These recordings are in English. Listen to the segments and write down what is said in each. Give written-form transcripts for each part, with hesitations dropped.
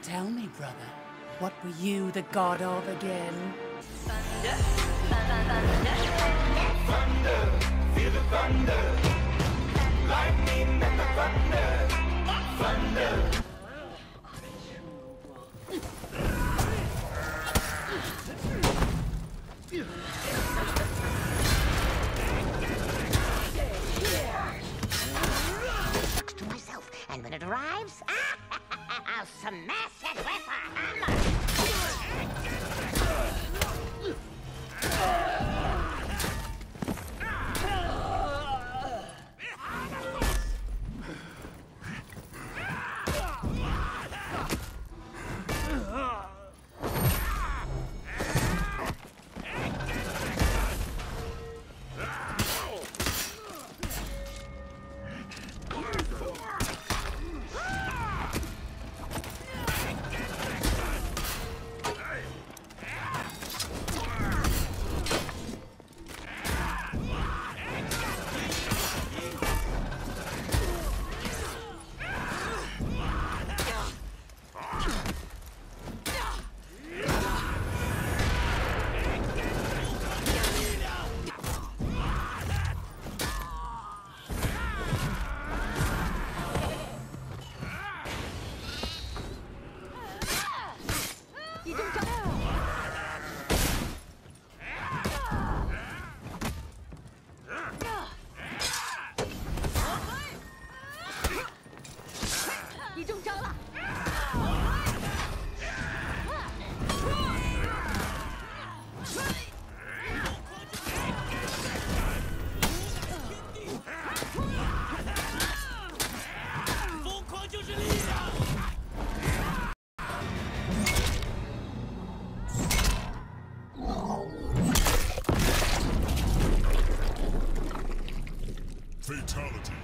Tell me, brother, what were you the god of again? Thunder, feel the thunder, lightning and the thunder, thunder. To myself, and when it arrives, I'll smash it with a hammer. Fatality.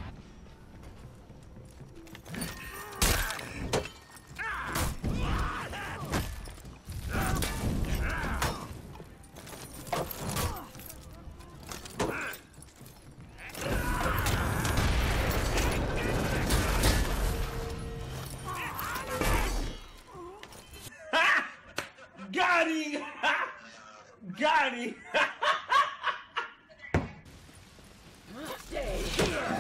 Got him! Got him! Stay here.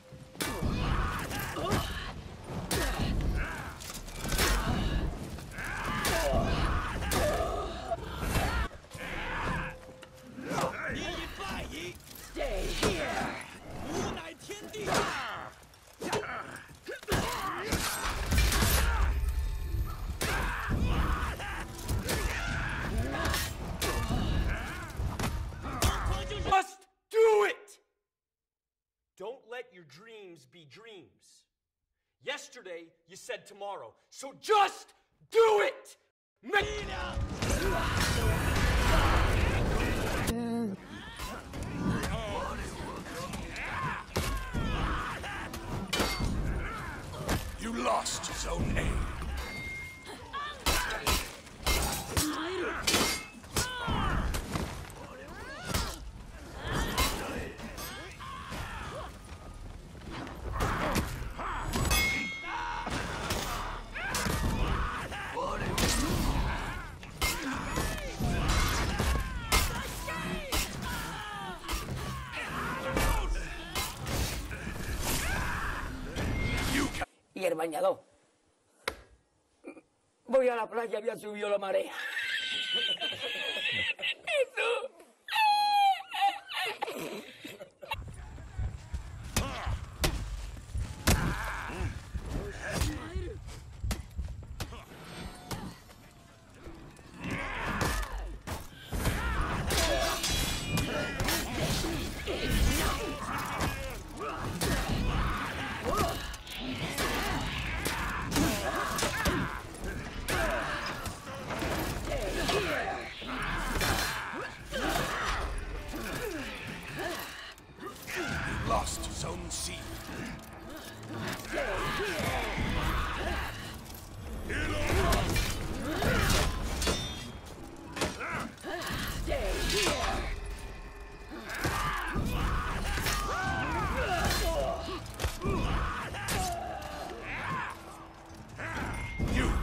Stay here. Just do it! Don't let your dreams be dreams. Yesterday, you said tomorrow, so just do it! You lost Zone A. Y el bañador. Voy a la playa, había subido la marea.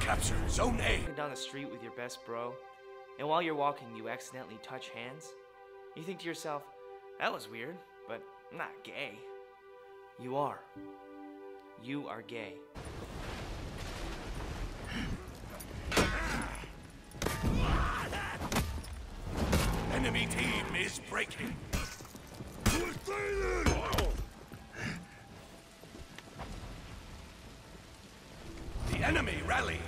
captured Zone A. Walking down the street with your best bro, and while you're walking, you accidentally touch hands. You think to yourself, that was weird, but I'm not gay. You are. You are gay. Enemy team is breaking. The enemy rallied.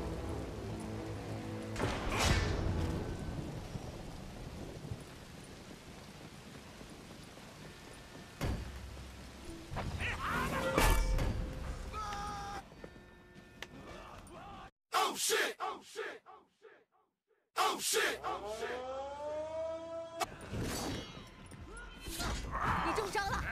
Oh shit! Oh shit! Oh shit! Oh shit! 你中招了！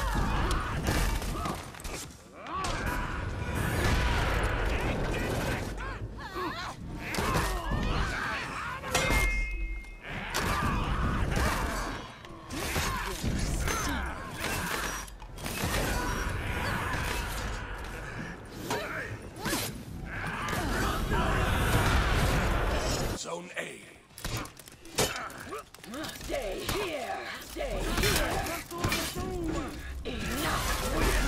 Zone A. Stay here! Stay here! Enough with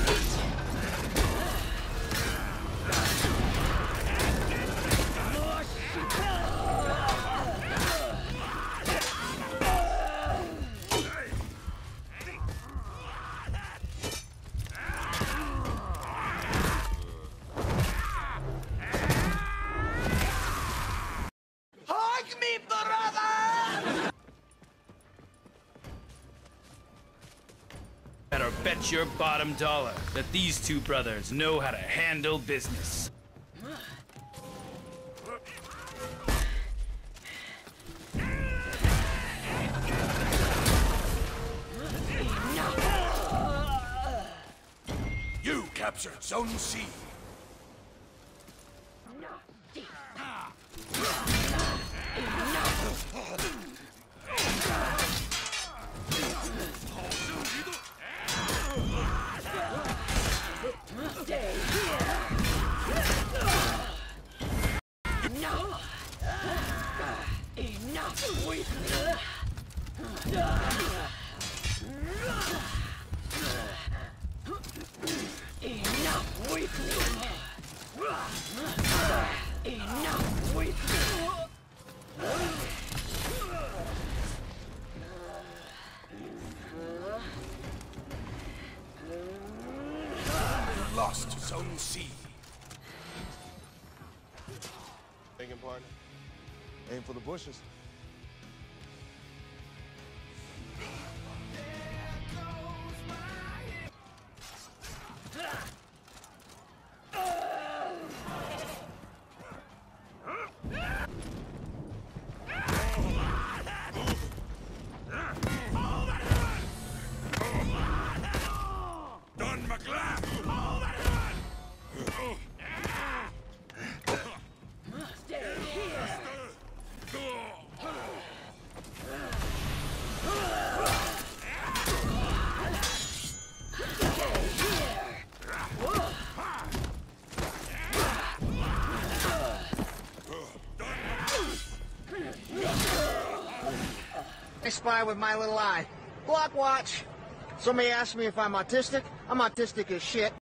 Better bet your bottom dollar that these two brothers know how to handle business. You captured Zone C. stay here! Enough! Enough with Enough with Enough with Lost Zone C. Thinking, partner. Aim for the bushes. Don McGlath. Stay here! I spy with my little eye. Block watch. Somebody asked me if I'm autistic. I'm autistic as shit.